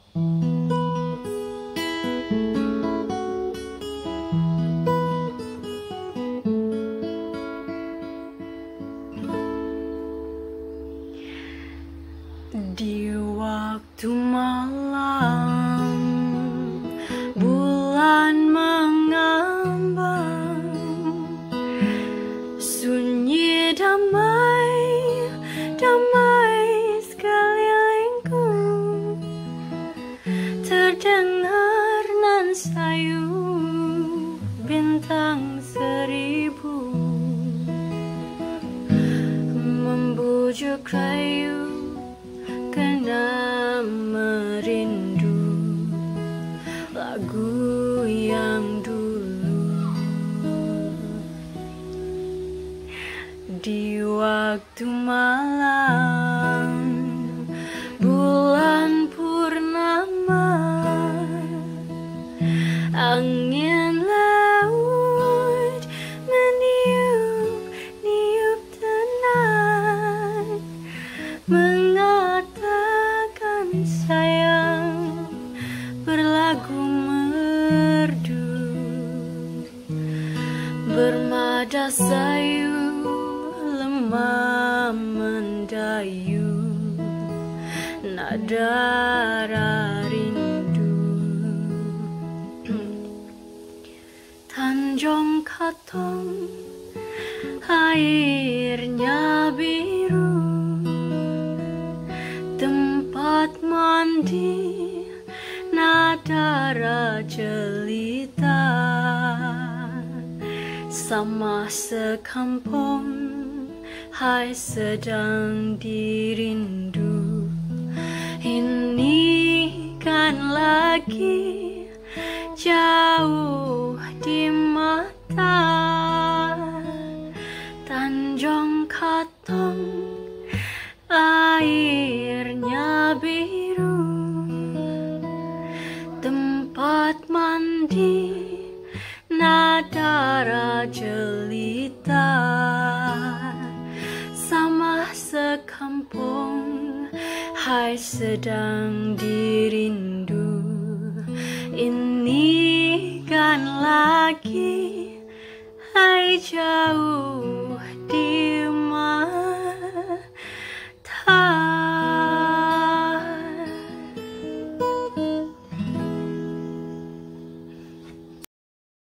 Di waktu malam, bulan mengambang, sunyi damai, damai sekelilingku. Terdengar nan sayu bintang seribu, membujuk rayu kena merindu lagu yang dulu. Di waktu malam, bulan purnama, angin laut meniup-niup tenang, mengatakan sayang berlagu merdu. Bermada sayu lemah mendayu, nada rindu. Tanjung Katong airnya biru, tempat mandi nada jelita, sama sekampung hai sedang dirindu. Ini kan lagi jauh di mata, Tanjung Katong airnya biru, tempat mandi nada jelita, sama sekampung hai sedang dirindu. Ini kan lagi hai jauh di